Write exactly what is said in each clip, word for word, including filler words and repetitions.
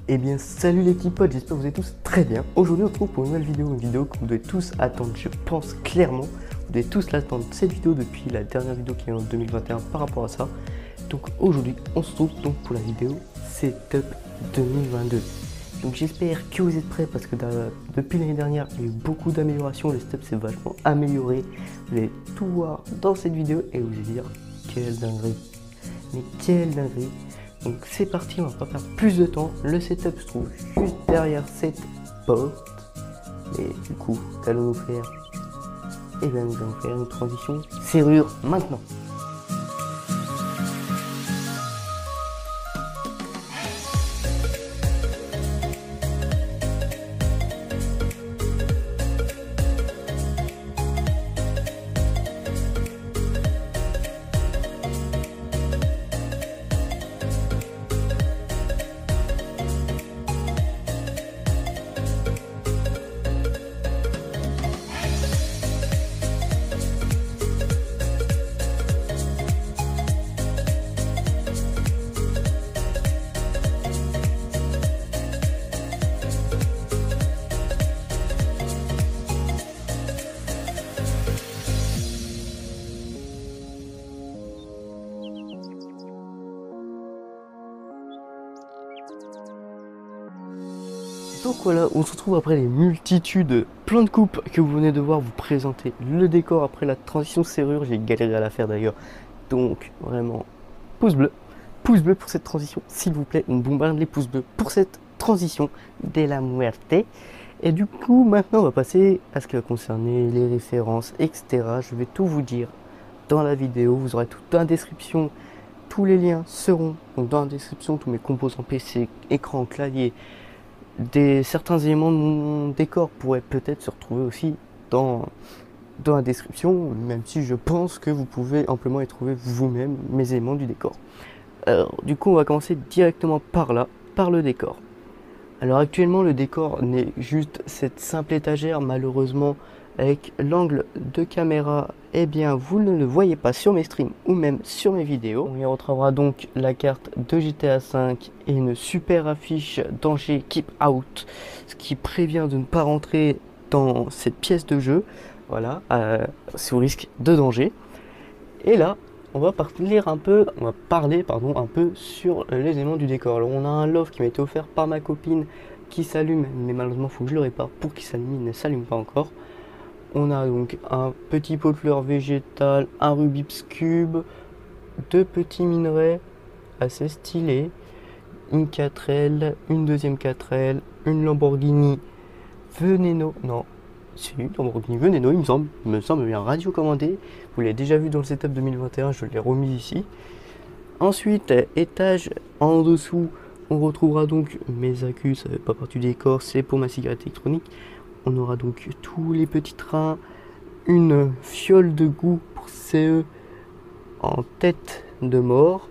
Eh bien salut les petits potes, j'espère que vous allez tous très bien. Aujourd'hui on se retrouve pour une nouvelle vidéo, une vidéo que vous devez tous attendre, je pense clairement. Vous devez tous l'attendre, cette vidéo, depuis la dernière vidéo qui est en deux mille vingt et un par rapport à ça. Donc aujourd'hui on se retrouve donc pour la vidéo Setup deux mille vingt-deux. Donc j'espère que vous êtes prêts parce que depuis l'année dernière il y a eu beaucoup d'améliorations, le setup s'est vachement amélioré. Vous allez tout voir dans cette vidéo et vous allez dire quelle dinguerie. Mais quelle dinguerie. Donc c'est parti, on va pas perdre plus de temps. Le setup se trouve juste derrière cette porte. Et du coup, qu'allons-nous faire? Et bien nous allons faire une transition serrure maintenant. Donc voilà, on se retrouve après les multitudes, plein de coupes que vous venez de voir vous présenter le décor après la transition serrure. J'ai galéré à la faire d'ailleurs. Donc vraiment, pouce bleu, pouce bleu pour cette transition, s'il vous plaît. On bombarde les pouces bleus pour cette transition de la muerte. Et du coup, maintenant on va passer à ce qui va concerner les références, et cetera. Je vais tout vous dire dans la vidéo. Vous aurez tout dans la description. Tous les liens seront donc dans la description, tous mes composants P C, écran, clavier. Des, certains éléments de mon décor pourraient peut-être se retrouver aussi dans, dans la description, même si je pense que vous pouvez amplement y trouver vous-même mes éléments du décor. Alors, du coup, on va commencer directement par là, par le décor. Alors actuellement, le décor n'est juste cette simple étagère, malheureusement, avec l'angle de caméra, eh bien, vous ne le voyez pas sur mes streams ou même sur mes vidéos. On y retrouvera donc la carte de G T A cinq et une super affiche danger Keep Out, ce qui prévient de ne pas rentrer dans cette pièce de jeu, voilà, euh, sous risque de danger. Et là, on va parler un peu, on va parler, pardon, un peu sur les éléments du décor. Alors, on a un loft qui m'a été offert par ma copine qui s'allume, mais malheureusement, il faut que je le répare pour qu'il s'allume, il ne s'allume pas encore. On a donc un petit pot de fleurs végétales, un Rubik's Cube, deux petits minerais assez stylés, une quatre L, une deuxième quatre L, une Lamborghini Veneno, non, c'est une Lamborghini Veneno, il me semble, il me semble bien radio commandé. Vous l'avez déjà vu dans le setup deux mille vingt et un, je l'ai remis ici. Ensuite, étage en dessous, on retrouvera donc mes accus, ça fait pas partie du décor, c'est pour ma cigarette électronique. On aura donc tous les petits trains, une fiole de goût pour C E en tête de mort,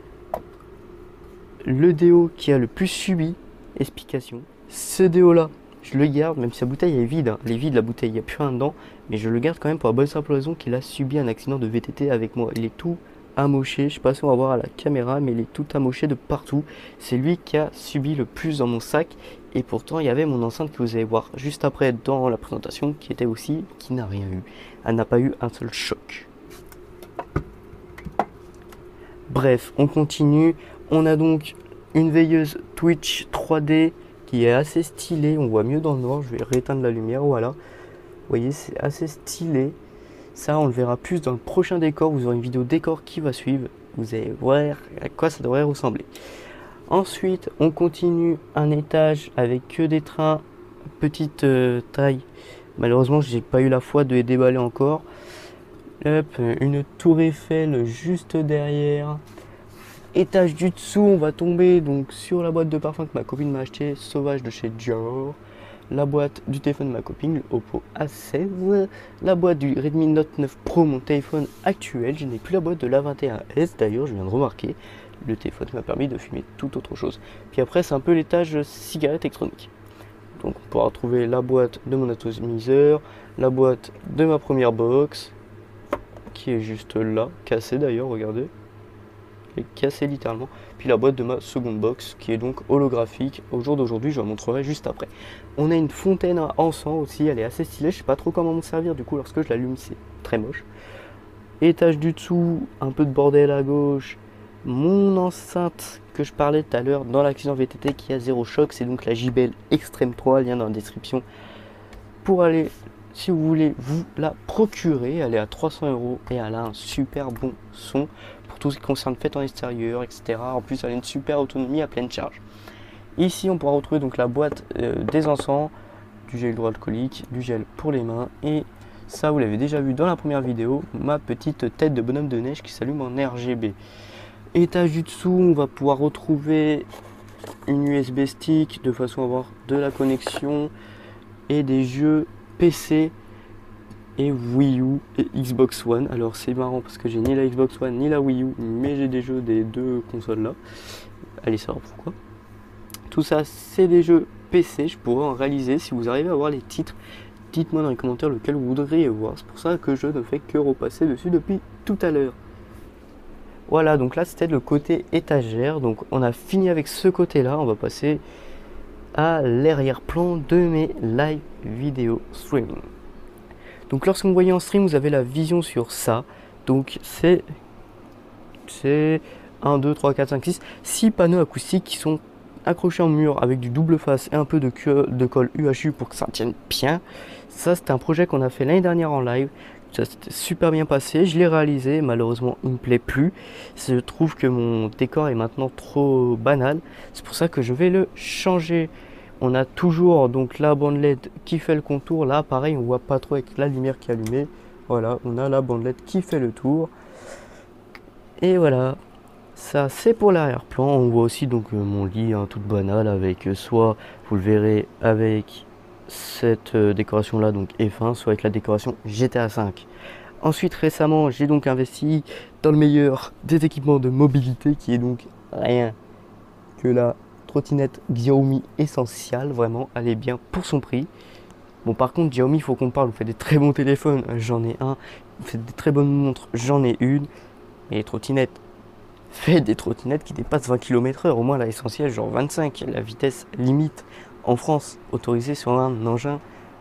le déo qui a le plus subi, explication. Ce déo là, je le garde, même si la bouteille est vide, hein. Elle est vide la bouteille, il n'y a plus rien dedans, mais je le garde quand même pour la bonne simple raison qu'il a subi un accident de V T T avec moi. Il est tout amoché, je sais pas si on va voir à la caméra, mais il est tout amoché de partout. C'est lui qui a subi le plus dans mon sac. Et pourtant, il y avait mon enceinte que vous allez voir juste après dans la présentation, qui était aussi, qui n'a rien eu. Elle n'a pas eu un seul choc. Bref, on continue. On a donc une veilleuse Twitch trois D qui est assez stylée. On voit mieux dans le noir. Je vais rééteindre la lumière. Voilà. Vous voyez, c'est assez stylé. Ça, on le verra plus dans le prochain décor. Vous aurez une vidéo décor qui va suivre. Vous allez voir à quoi ça devrait ressembler. Ensuite, on continue un étage avec que des trains petite euh, taille. Malheureusement, j'ai pas eu la foi de les déballer encore. Hop, une tour Eiffel juste derrière. Étage du dessous, on va tomber donc sur la boîte de parfum que ma copine m'a acheté, Sauvage de chez Dior. La boîte du téléphone de ma copine, le Oppo A seize. La boîte du Redmi Note neuf Pro, mon téléphone actuel. Je n'ai plus la boîte de l'A vingt et un S, d'ailleurs, je viens de remarquer. Le téléphone m'a permis de fumer toute autre chose. Puis après, c'est un peu l'étage cigarette électronique. Donc, on pourra retrouver la boîte de mon atomiseur, la boîte de ma première box, qui est juste là, cassée d'ailleurs, regardez. je l'ai cassé littéralement. Puis la boîte de ma seconde box qui est donc holographique. Au jour d'aujourd'hui, je la montrerai juste après. On a une fontaine à encens aussi, elle est assez stylée. Je sais pas trop comment m'en servir du coup lorsque je l'allume, c'est très moche. Étage du dessous, un peu de bordel à gauche. Mon enceinte que je parlais tout à l'heure dans l'accident V T T qui a zéro choc, c'est donc la J B L Extreme trois, lien dans la description. Pour aller, si vous voulez vous la procurer, elle est à trois cents euros et elle a un super bon son pour tout ce qui concerne fête en extérieur, et cetera. En plus, elle a une super autonomie à pleine charge. Ici, on pourra retrouver donc la boîte euh, des encens, du gel hydroalcoolique, du gel pour les mains et ça, vous l'avez déjà vu dans la première vidéo, ma petite tête de bonhomme de neige qui s'allume en R G B. Étage du dessous, on va pouvoir retrouver une U S B stick de façon à avoir de la connexion et des jeux P C et Wii U et Xbox One. Alors c'est marrant parce que j'ai ni la Xbox One ni la Wii U, mais j'ai des jeux des deux consoles là. Allez savoir pourquoi. Tout ça c'est des jeux P C, je pourrais en réaliser si vous arrivez à voir les titres. Dites-moi dans les commentaires lequel vous voudriez voir. C'est pour ça que je ne fais que repasser dessus depuis tout à l'heure. Voilà, donc là c'était le côté étagère. Donc on a fini avec ce côté là. On va passer à l'arrière-plan de mes live vidéo streaming. Donc lorsque vous voyez en stream, vous avez la vision sur ça. Donc c'est c'est un, deux, trois, quatre, cinq, six, six panneaux acoustiques qui sont accrochés en mur avec du double face et un peu de, de colle U H U pour que ça tienne bien. Ça c'était un projet qu'on a fait l'année dernière en live. Ça s'était super bien passé, je l'ai réalisé, malheureusement il me plaît plus. Je trouve que mon décor est maintenant trop banal, c'est pour ça que je vais le changer. On a toujours donc la bande L E D qui fait le contour, là pareil on voit pas trop avec la lumière qui est allumée. Voilà, on a la bande L E D qui fait le tour. Et voilà, ça c'est pour l'arrière-plan. On voit aussi donc euh, mon lit hein, toute banale avec euh, soit, vous le verrez, avec cette euh, décoration là donc F un, soit avec la décoration G T A cinq. Ensuite récemment j'ai donc investi dans le meilleur des équipements de mobilité qui est donc rien que la trottinette Xiaomi Essential. Vraiment elle est bien pour son prix. Bon par contre Xiaomi, il faut qu'on parle, vous faites des très bons téléphones, j'en ai un, vous faites des très bonnes montres, j'en ai une. Et les trottinettes, faites des trottinettes qui dépassent vingt kilomètres heure, au moins la Essential genre vingt-cinq, la vitesse limite en France autorisée sur un engin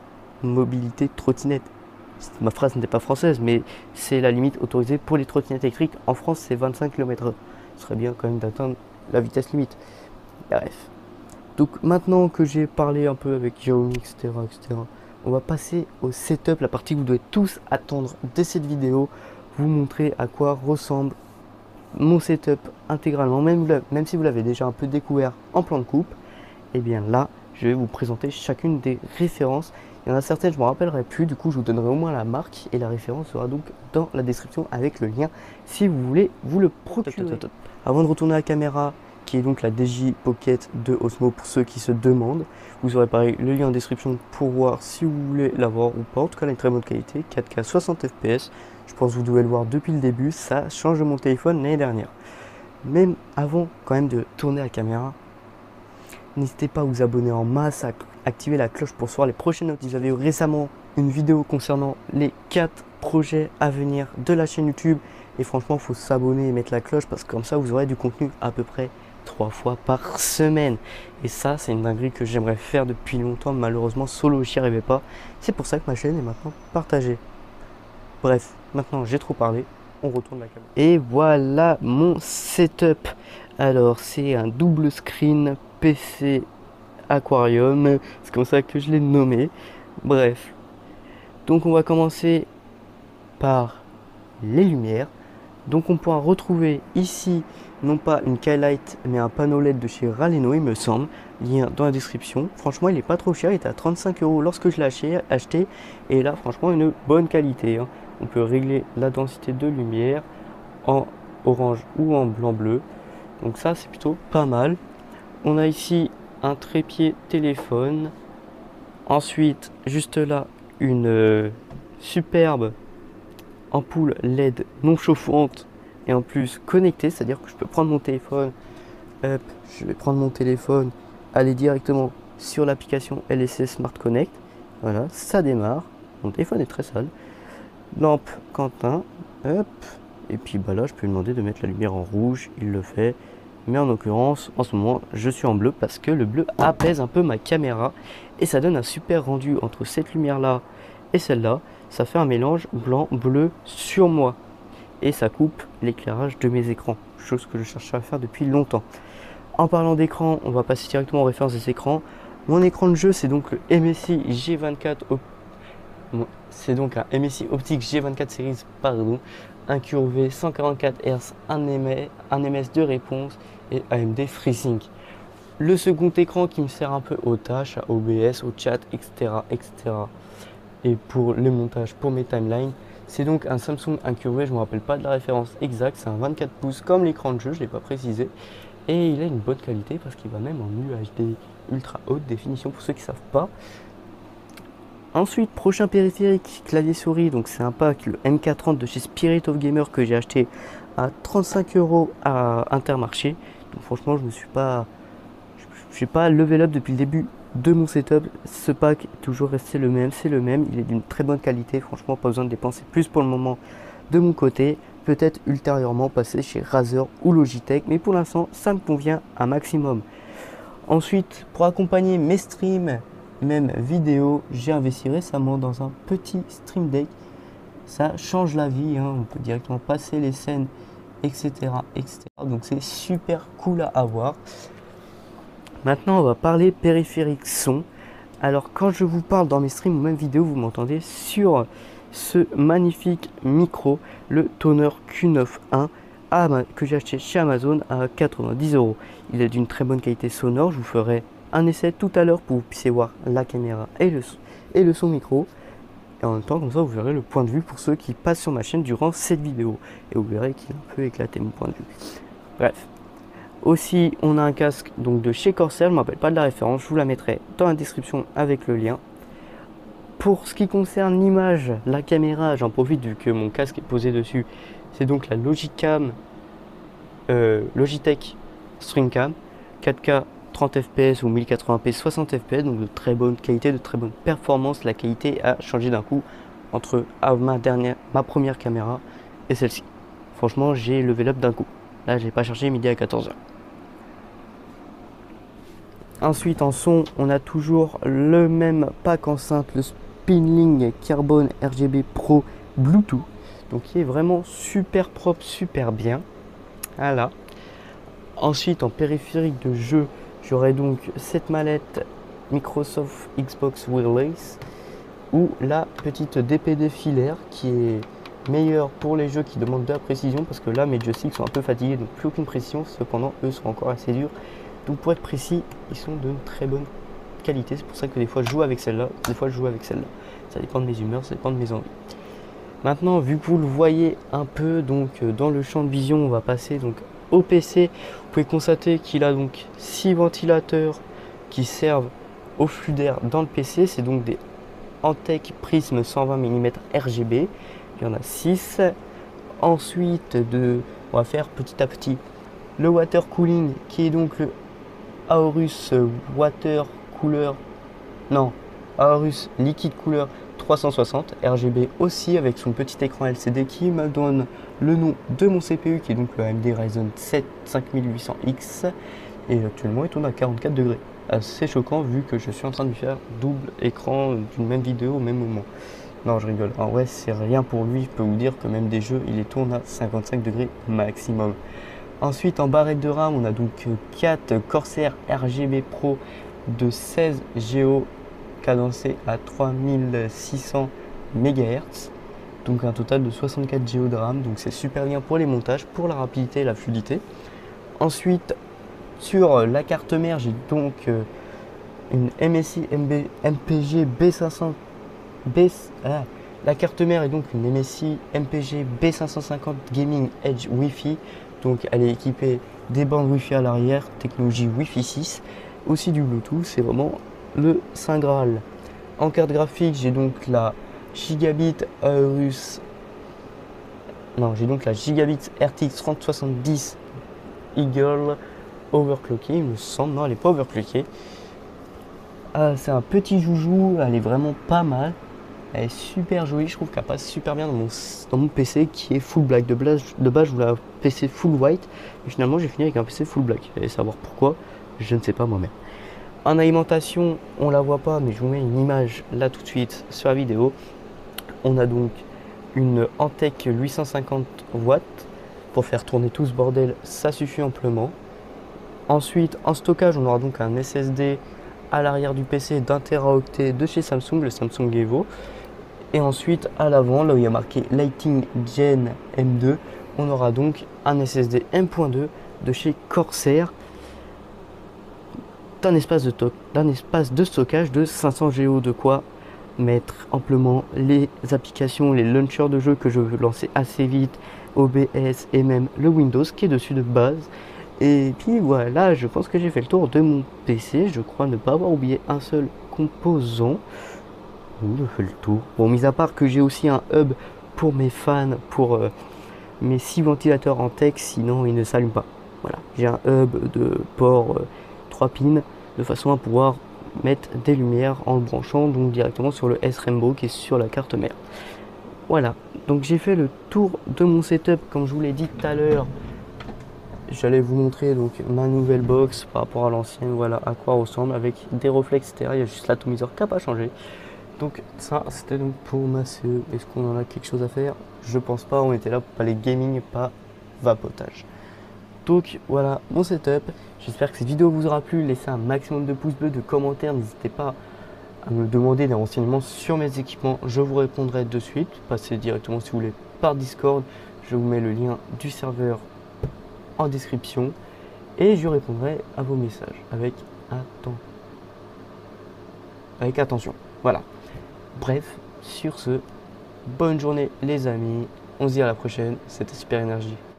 mobilité trottinette. Ma phrase n'était pas française, mais c'est la limite autorisée pour les trottinettes électriques. En France, c'est vingt-cinq kilomètres heure. Ce serait bien quand même d'atteindre la vitesse limite. Bref. Donc maintenant que j'ai parlé un peu avec Xiaomi, et cetera, et cetera, on va passer au setup, la partie que vous devez tous attendre de cette vidéo. Vous montrer à quoi ressemble mon setup intégralement, même, même si vous l'avez déjà un peu découvert en plan de coupe. Et bien là, je vais vous présenter chacune des références. Il y en a certaines, je ne me rappellerai plus, du coup je vous donnerai au moins la marque et la référence sera donc dans la description avec le lien si vous voulez vous le procurer. Avant de retourner à la caméra, qui est donc la D J Pocket de Osmo pour ceux qui se demandent, vous aurez pareil le lien en description pour voir si vous voulez l'avoir ou pas. En tout cas, elle a une très bonne qualité, quatre K soixante F P S. Je pense que vous devez le voir depuis le début, ça change de mon téléphone l'année dernière. Même avant quand même de tourner la caméra, n'hésitez pas à vous abonner en masse, à activer la cloche pour recevoir les prochaines notes. Vous avez eu récemment une vidéo concernant les quatre projets à venir de la chaîne YouTube. Et franchement, il faut s'abonner et mettre la cloche parce que comme ça, vous aurez du contenu à peu près trois fois par semaine. Et ça, c'est une dinguerie que j'aimerais faire depuis longtemps. Malheureusement, solo, j'y arrivais pas. C'est pour ça que ma chaîne est maintenant partagée. Bref, maintenant j'ai trop parlé. On retourne la caméra. Et voilà mon setup. Alors, c'est un double screen P C aquarium, c'est comme ça que je l'ai nommé. Bref, donc on va commencer par les lumières. Donc on pourra retrouver ici non pas une K-Light mais un panneau L E D de chez Raleno, il me semble, lien dans la description. Franchement il est pas trop cher, il était à trente-cinq euros lorsque je l'ai acheté et là franchement une bonne qualité hein. On peut régler la densité de lumière en orange ou en blanc bleu, donc ça c'est plutôt pas mal. On a ici un trépied téléphone, ensuite juste là une euh, superbe ampoule L E D non chauffante et en plus connectée, c'est à dire que je peux prendre mon téléphone, hop, je vais prendre mon téléphone, aller directement sur l'application L S S Smart Connect, voilà, ça démarre, mon téléphone est très sale, lampe Quentin, hop, et puis bah là je peux lui demander de mettre la lumière en rouge, il le fait. Mais en l'occurrence, en ce moment, je suis en bleu parce que le bleu apaise un peu ma caméra et ça donne un super rendu entre cette lumière-là et celle-là. Ça fait un mélange blanc-bleu sur moi et ça coupe l'éclairage de mes écrans, chose que je cherchais à faire depuis longtemps. En parlant d'écran, on va passer directement aux références des écrans. Mon écran de jeu, c'est donc le M S I G vingt-quatre, c'est donc un M S I optique G vingt-quatre Series, pardon. Un curvé, cent quarante-quatre hertz, un M S de réponse et A M D FreeSync. Le second écran qui me sert un peu aux tâches, à O B S, au chat, et cetera, et cetera. Et pour les montages, pour mes timelines, c'est donc un Samsung incurvé, je ne me rappelle pas de la référence exacte, c'est un vingt-quatre pouces comme l'écran de jeu, je ne l'ai pas précisé. Et il a une bonne qualité parce qu'il va même en U H D ultra haute définition pour ceux qui ne savent pas. Ensuite, prochain périphérique, clavier souris, donc c'est un pack, le M K trente de chez Spirit of Gamer que j'ai acheté à trente-cinq euros à Intermarché. Donc franchement, je me suis pas, je suis pas level up depuis le début de mon setup. Ce pack est toujours resté le même, c'est le même, il est d'une très bonne qualité. Franchement, pas besoin de dépenser plus pour le moment de mon côté. Peut-être ultérieurement passer chez Razer ou Logitech, mais pour l'instant, ça me convient un maximum. Ensuite, pour accompagner mes streams, même vidéo, j'ai investi récemment dans un petit Stream Deck. Ça change la vie, hein. On peut directement passer les scènes, et cetera, et cetera. Donc c'est super cool à avoir. Maintenant, on va parler périphérique son. Alors quand je vous parle dans mes streams ou même vidéos, vous m'entendez sur ce magnifique micro, le Toner Q neuf un que j'ai acheté chez Amazon à quatre-vingt-dix euros. Il est d'une très bonne qualité sonore. Je vous ferai un essai tout à l'heure pour que vous puissiez voir la caméra et le, et le son micro. Et en même temps, comme ça, vous verrez le point de vue pour ceux qui passent sur ma chaîne durant cette vidéo. Et vous verrez qu'il est un peu éclaté mon point de vue. Bref. Aussi, on a un casque donc de chez Corsair. Je ne me rappelle pas de la référence. Je vous la mettrai dans la description avec le lien. Pour ce qui concerne l'image, la caméra, j'en profite vu que mon casque est posé dessus. C'est donc la Logicam, euh, Logitech StreamCam quatre K trente F P S ou mille quatre-vingts p soixante F P S, donc de très bonne qualité, de très bonne performance. La qualité a changé d'un coup entre ah, ma dernière, ma première caméra et celle-ci. Franchement, j'ai level up d'un coup. Là, j'ai pas cherché midi à quatorze heures. Ensuite, en son, on a toujours le même pack enceinte, le Spinling Carbon R G B Pro Bluetooth, donc qui est vraiment super propre, super bien. Voilà. Ensuite, en périphérique de jeu, j'aurai donc cette mallette Microsoft Xbox Wireless ou la petite D P D filaire qui est meilleure pour les jeux qui demandent de la précision, parce que là mes joysticks sont un peu fatigués, donc plus aucune précision. Cependant, eux sont encore assez durs, donc pour être précis, ils sont de très bonne qualité. C'est pour ça que des fois je joue avec celle-là, des fois je joue avec celle-là. Ça dépend de mes humeurs, ça dépend de mes envies. Maintenant, vu que vous le voyez un peu donc dans le champ de vision, on va passer donc au P C. Vous pouvez constater qu'il a donc six ventilateurs qui servent au flux d'air dans le P C. C'est donc des Antec Prism cent vingt millimètres R G B. Il y en a six. Ensuite, de, on va faire petit à petit le water cooling qui est donc le Aorus Water Cooler. Non, Aorus Liquid Cooler trois cent soixante R G B aussi, avec son petit écran L C D qui me donne le nom de mon C P U qui est donc le A M D Ryzen sept cinq mille huit cents X, et actuellement il tourne à quarante-quatre degrés. Assez choquant vu que je suis en train de lui faire double écran d'une même vidéo au même moment. Non, je rigole. En vrai, c'est rien pour lui. Je peux vous dire que même des jeux, il les tourne à cinquante-cinq degrés maximum. Ensuite, en barrette de RAM, on a donc quatre Corsair R G B Pro de seize Go cadencé à trois mille six cents mégahertz. Donc un total de soixante-quatre Go de RAM. Donc c'est super bien pour les montages, pour la rapidité et la fluidité. Ensuite, sur la carte mère, j'ai donc une M S I M P G B cinq cents. B, ah, la carte mère est donc une M S I M P G B cinq cent cinquante Gaming Edge Wi-Fi. Donc elle est équipée des bandes Wi-Fi à l'arrière, technologie Wi-Fi six, aussi du Bluetooth. C'est vraiment le Saint Graal. En carte graphique, j'ai donc la Gigabit Aorus. Non, j'ai donc la Gigabit R T X trente soixante-dix Eagle overclockée, il me semble. Non, elle n'est pas overclockée. Ah, c'est un petit joujou, elle est vraiment pas mal. Elle est super jolie, je trouve qu'elle passe super bien dans mon, dans mon P C qui est full black. De base, de base je voulais un P C full white, et finalement j'ai fini avec un P C full black. Et savoir pourquoi, je ne sais pas moi-même. En alimentation, on la voit pas, mais je vous mets une image là tout de suite sur la vidéo. On a donc une Antec huit cent cinquante watts pour faire tourner tout ce bordel, ça suffit amplement. Ensuite, en stockage, on aura donc un S S D à l'arrière du P C d'un téraoctet de chez Samsung, le Samsung Evo. Et ensuite, à l'avant, là où il y a marqué Lighting Gen M deux, on aura donc un S S D M point deux de chez Corsair d'un espace, espace de stockage de cinq cents giga, de quoi mettre amplement les applications, les launchers de jeux que je veux lancer assez vite, O B S et même le Windows qui est dessus de base. Et puis voilà, je pense que j'ai fait le tour de mon P C. Je crois ne pas avoir oublié un seul composant. Oui, je fais le tour. Bon, mis à part que j'ai aussi un hub pour mes fans, pour euh, mes six ventilateurs en tech, sinon ils ne s'allument pas. Voilà, j'ai un hub de port euh, trois pins de façon à pouvoir mettre des lumières en le branchant donc directement sur le S-Rainbow qui est sur la carte mère. Voilà, donc j'ai fait le tour de mon setup comme je vous l'ai dit tout à l'heure. J'allais vous montrer donc ma nouvelle box par rapport à l'ancienne, voilà à quoi ressemble avec des reflets, et cetera. Il y a juste l'atomiseur qui n'a pas changé. Donc ça c'était donc pour ma C E. Est-ce qu'on en a quelque chose à faire? Je pense pas, on était là pour parler gaming, pas vapotage. Donc voilà mon setup. J'espère que cette vidéo vous aura plu. Laissez un maximum de pouces bleus, de commentaires. N'hésitez pas à me demander des renseignements sur mes équipements. Je vous répondrai de suite. Passez directement si vous voulez par Discord. Je vous mets le lien du serveur en description et je répondrai à vos messages avec atten... avec attention. Voilà. Bref, sur ce, bonne journée les amis. On se dit à la prochaine. C'était Super Énergie.